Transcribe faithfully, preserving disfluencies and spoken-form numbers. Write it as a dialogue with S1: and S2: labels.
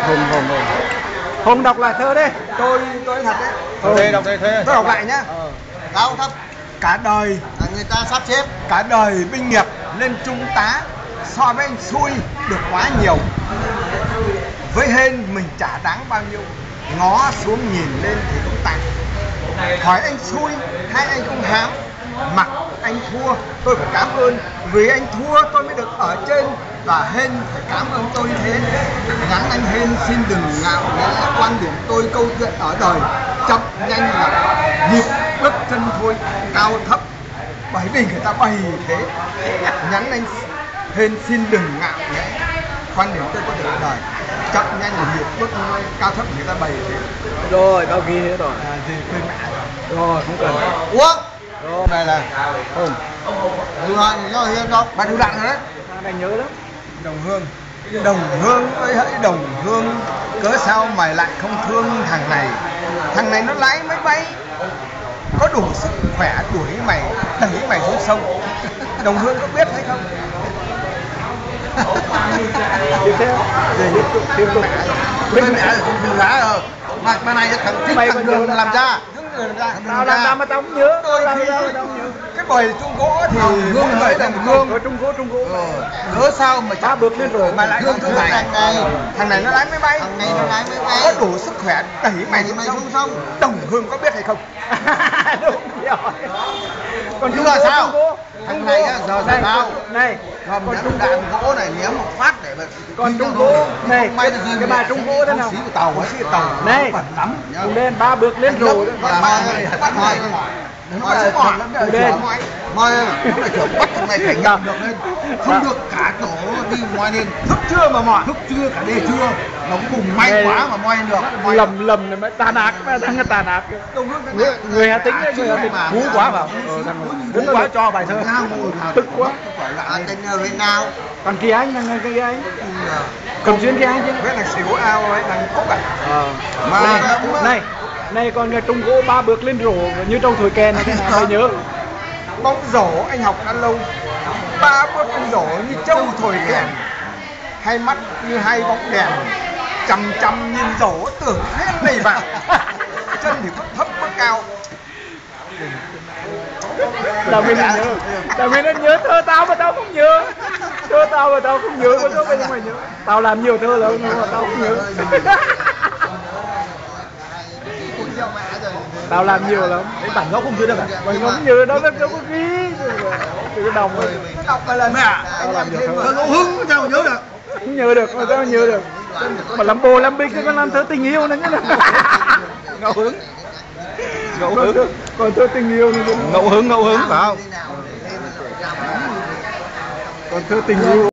S1: Hùng Hùng Hùng Hùng đọc lại thơ đi.
S2: Tôi tôi thật đấy.
S3: Đọc đây, đọc đây thế.
S2: Tôi đọc lại nhá.
S3: Ờ.
S2: Cao thấp. Cả đời người ta sắp xếp. Cả đời binh nghiệp lên trung tá, so với anh xui được quá nhiều. Với hên mình chả đáng bao nhiêu. Ngó xuống nhìn lên thì cũng tàn. Hỏi anh xui hay anh không hám, mặc anh thua tôi phải cảm ơn, vì anh thua tôi mới được ở trên, và hên phải cảm ơn tôi như thế. Nhắn anh hên xin đừng ngạo nghễ quan điểm tôi, câu chuyện ở đời chậm nhanh là nhịp bước chân thôi, cao thấp bởi vì người ta bày thế. Nhắn anh hên xin đừng ngạo nghễ quan điểm tôi có thể ở đời chậm nhanh là nhịp bước chân thôi, cao thấp người ta bày thế.
S1: Rồi bao ghi thế rồi.
S2: À, gì quên mẹ
S1: Rồi không cần.
S2: uống rồi này là Hùng đưa hai cho hiên đâu bạn đủ đạn rồi đấy.
S1: Anh nhớ lắm.
S2: Đồng hương, đồng hương ơi hỡi đồng hương, cớ sao mày lại không thương thằng này? Thằng này nó lái máy bay, có đủ sức khỏe đuổi mày, đẩy mày xuống sông. Đồng hương có biết hay không?
S1: Tiếp theo
S2: Gì? Tiếp tục. Bên mẹ là không lá rồi. Mà mà này thằng thích thằng đường làm ra.
S1: Tao làm ra mà tao không nhớ.
S2: Tôi
S1: Tao
S2: thì
S1: làm ra mà tao không nhớ.
S2: cái bời Trung Gỗ thì
S3: Hương
S2: người đồng hương.
S1: Ở Trung Gỗ, Trung Gỗ.
S2: Cớ sao mà
S1: Ba bước lên rồi
S2: mà lại không thương thằng này? Thằng này nó lái máy bay.
S4: Thằng này nó lái máy bay.
S2: Có đủ sức khỏe đẩy mày xuống
S4: mày
S2: sông.
S4: xuống sông.
S2: Đồng hương có biết hay không?
S1: Đúng rồi. Còn
S2: Nhưng mà sao?
S1: Trung Gỗ,
S4: Thằng này á, giờ
S1: này,
S4: sao?
S1: này,
S4: Còn
S1: còn Trung
S4: đạn
S1: Gỗ,
S4: gỗ này ném một phát để mà
S1: còn Trung Gỗ, này,
S4: may là gì
S1: cái bài Trung Gỗ thế nào?
S4: xí của tàu ấy.
S2: Xí tàu
S1: Này,
S2: bẩn lắm.
S1: Hùng đen ba bước lên rồi đó.
S4: Mà
S2: Bắt
S4: bắt
S2: hỏi
S4: hỏi
S2: nó sẽ bỏ lắm
S1: Hùng đen.
S4: Moi nó phải kiểu bắt thằng này phải nhập được lên, không được cả tổ đi moi lên.
S2: thức chưa mà mỏi.
S4: Thức chưa cả đêm chưa, nó cũng cùng may quá mà moi được. Moi
S1: Lầm lầm này mới tàn ác, mà thằng cái tàn ác.
S2: Đồng hương thằng
S1: Người,
S2: này.
S1: người Hà Tĩnh ấy, người Hà Tĩnh cú quá vào. Ờ, thằng cú quá cho bài thơ. Tức quá.
S4: À, tên Việt Nam.
S1: Còn kia anh là cái kia anh. Cầm xuyên kia anh chứ.
S2: Biết thằng xỉu ao ấy, thằng Cúc à?
S1: Ờ.
S2: Mà
S1: Này,
S2: đúng á.
S1: này, này còn cái Trung Gỗ ba bước lên rổ như trong thổi kèn này, thế nào phải nhớ.
S2: Bóng rổ anh học đã lâu, ba bước anh rổ như trâu thổi kèn, hai mắt như hai bóng đèn, chằm chằm nhìn rổ tưởng hết đầy vào, chân thì bước thấp bước cao.
S1: Là mình nhớ, là mình nó nhớ thơ tao mà tao không nhớ, thơ tao mà tao không nhớ, có chỗ bây giờ mày nhớ. Tao làm nhiều thơ lắm nhưng mà tao không nhớ. Tao làm nhiều lắm.
S3: Cái bản gốc không chưa được à?
S1: Mình không nhớ đó, nó có ghi từ cái đồng rồi.
S2: Đọc vài lần
S3: Mẹ à?
S2: anh làm thêm
S3: Thơ ngẫu hứng sao mà nhớ được?
S1: Không nhớ được, mà sao nhớ được. Mà làm bồ làm bịch còn làm thơ tình yêu nữa nhá.
S3: Ngẫu hứng. Ngẫu hứng.
S1: Còn thơ tình yêu nữa.
S3: Ngẫu hứng, ngẫu hứng phải không?
S1: Còn thơ tình yêu